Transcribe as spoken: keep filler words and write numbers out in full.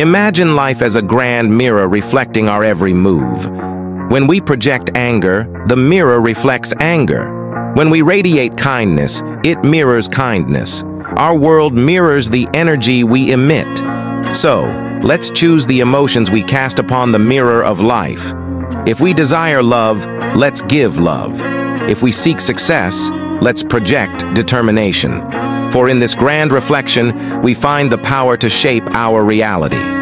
Imagine life as a grand mirror reflecting our every move. When we project anger, the mirror reflects anger. When we radiate kindness, it mirrors kindness. Our world mirrors the energy we emit. So, let's choose the emotions we cast upon the mirror of life. If we desire love, let's give love. If we seek success, let's project determination. For in this grand reflection, we find the power to shape our reality.